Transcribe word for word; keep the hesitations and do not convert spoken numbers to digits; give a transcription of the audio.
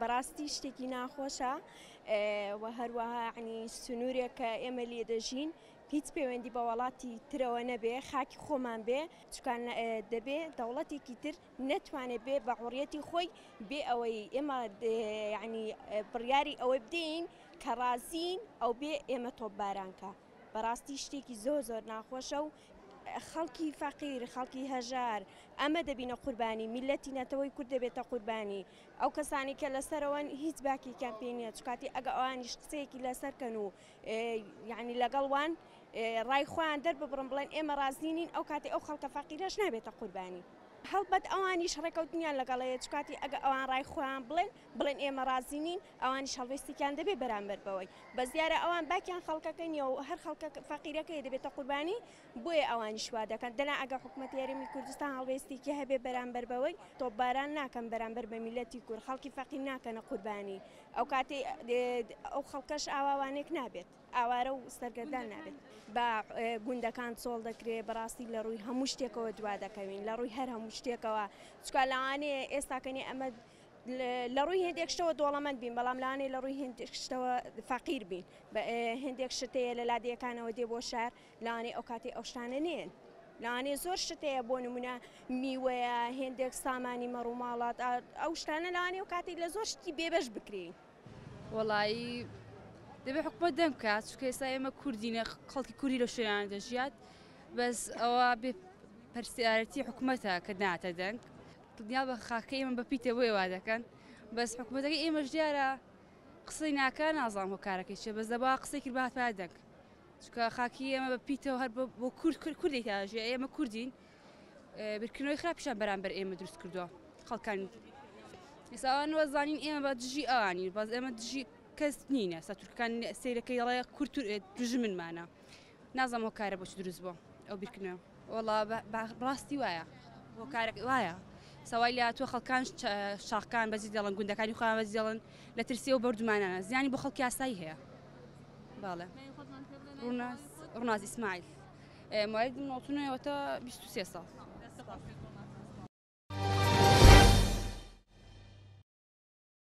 بەڕاستی شتێکی ناخۆشە و هەروەها ینی سنوورێک کە ئێمە لێ دەژین هیچ پەیوەندی بە وڵاتی ترەوە نەبێ خاکی خۆمان بێ چکان دەبێ دەوڵەتێکی تر نەتوانێت بێ بە حوڕیەتی خۆی بێ ئەوەی ئێمە ینی بڕیاری ئەوەی بدەین کە ڕازین ئەو بێ ئێمە تۆپبارانکە بەڕاستی شتێکی زۆر زۆر ناخۆشە و خەڵکی فەقیر خەڵکی هەژار ئەمە دەبینە قوربانی میلەتی نەتەوەی کورد دەبێتە قوربانی ئەو کەسانی کە لەسەرەوەن هیچ باکێکیان پێ نییە چکاتی ئەگە ئەوانیش قسەیەکی لەسەرکەن و یعنی لەگەڵوان ڕای خۆیان دەرببڕن بڵێن ئێمە ڕازینین ئەو کاتی ئەو خەڵکە فەقیرەش نابێتە قوربانی هەڵبەت ئەوانیش ڕێکەوتنیان لەگەڵەیە چکاتی ئەگە ئەوان ڕای خۆیان بڵێن بڵێن ئێمە ڕازینین ئەوانیش هەڵوێستێکیان دەبێت بەرامبەر بەوەی بە زیارە ئەوان باکیان خەڵکەکەنی و هەر خەڵکە فەقیرەکەی دەبێتە قوربانی بۆیە ئەوانیش وا دەکەن دەنا ئەگە حکوومەتی هەرێمی کوردستان هەڵوێستێکی هەبێ بەرامبەر بەوەی تۆپباران ناکەن بەرامبەر بە میلەتی کورد خەڵکی فەقیر ناکەنە قوربانی ئەو کاتێ ئەو خەڵکەش ئاواوانێک نابێت ئاوارە و سەرگەردان نابێت بە گوندەکان چۆڵ دەکرێت بەڕاستی لە ڕووی هەموو شتێکەوە دوا دەکەوین لە ڕووی هەر هەموو شتێکەوە چکە لەوانەیە ئێستاکەنی ئەمە لە ڕووی هێندێک شتەوە دۆڵەمەند بین بەڵام لەوانەیە لە ڕووی هێندێک شتەوە فەقیر بین هێندێک شتەیە لە لادیەکانەوە دێ بۆ شار لەوانەیە ئەو کاتی ئەو شتانە نێن لەوانەیە زۆر شتەیە بۆ نمونە میوەیە هێندێک سامانی مەڕووماڵات ئەو شتانە لەوانەیە ئەو کاتی لە زۆر شتی بێبەش بکرین وەڵایی دەبێت حکومەت دەم بکات چونکە ئێستا ئێمە کوردینە خەڵکی کوردی لە شوێنانە دەژیات بەس ئەوە بێ پەرسیارەتی حکومەتە کە ناتە دەنگ دنیا بە خاکە ئێمە بەپیتەوەی وا دەکەن بەس حکومەتەکە ئێمەش دیارە قسەی ناکە نازانم بۆ کارەکەی چێ بەس دەبا قسێکی بات پات دەنگ چونکە خاکی ئێمە بەپیتەوە هەر بۆ کورد کوردێک تاژێ ئێمە کوردین بیرکردنەوەی خراپیشان بەرامبەر ئێمە دروست کردووە خەڵکانی ئێستا ئەوان وەزانین ئێمە بە دژی ئەوانی باز ئێمە دژی کەس نینە سا تورکان سیرەکەی دەڵێ کورد دژمنمانە نازانم هۆ کارە بۆچی دروست بووە ئەو بیرکردنەوە وەڵا ڕاستی وایە بۆ کارێک وایە سەوای لە تۆ خەڵکان شاخکان بەزی دەڵن گوندەکانی خۆیان بەزی دەڵن لە ترسیەوە بەردومانانە زیانی بۆ خەڵکی ئاسایی هەیە باڵێ ڕووناز ئیسماعیل موالید نۆتونەوەتە بیست و سێ ساڵ